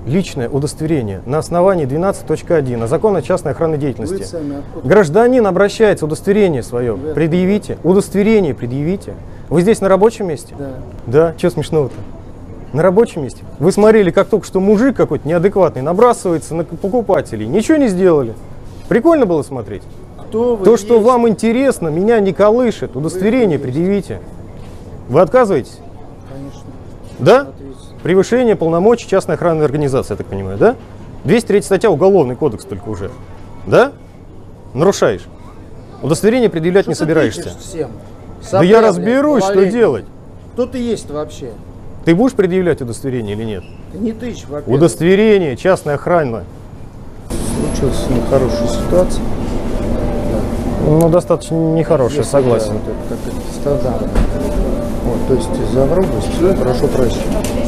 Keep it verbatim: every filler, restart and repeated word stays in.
личное удостоверение на основании двенадцать точка один о законе о частной охранной деятельности. сами Гражданин обращается, удостоверение свое Вы предъявите. Удостоверение предъявите. Вы здесь на рабочем месте? Да. Да, что смешного-то? На рабочем месте. Вы смотрели, как только что мужик какой-то неадекватный набрасывается на покупателей. Ничего не сделали. Прикольно было смотреть? Кто вы То, что есть? вам интересно, меня не колышет. Удостоверение предъявите. Вы отказываетесь? Конечно. Да? Ответите. Превышение полномочий частной охранной организации, я так понимаю, да? двести третья статья Уголовный кодекс только уже. Да? Нарушаешь. Удостоверение предъявлять Что не ты собираешься. тычешь всем? Да Сопля, я блядь, разберусь, что малолетний. делать. Кто ты есть вообще? Ты будешь предъявлять удостоверение или нет? Ты не тычь, во-первых. Удостоверение, частная охрана. Случилась нехорошая ситуация. Ну, достаточно нехорошая, Если согласен. да, вот это как стандартно. Вот, то есть из-за грубости прошу прощения.